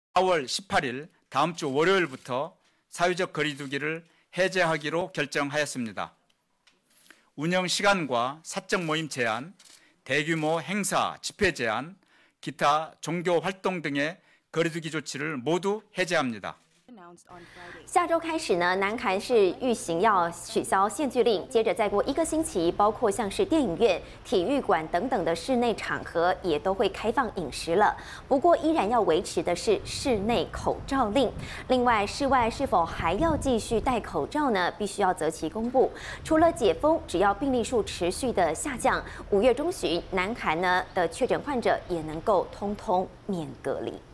4월 18일 다음 주 월요일부터 사회적 거리두기를 해제하기로 결정하였습니다. 운영 시간과 사적 모임 제한, 대규모 행사, 집회 제한, 기타 종교 활동 등의 거리두기 조치를 모두 해제합니다. 下周开始呢，南韩是预行要取消限聚令，接着再过1个星期，包括像是电影院、体育馆等等的室内场合也都会开放饮食了。不过依然要维持的是室内口罩令。另外，室外是否还要继续戴口罩呢？必须要择期公布。除了解封，只要病例数持续的下降，5月中旬南韩呢的确诊患者也能够通通免隔离。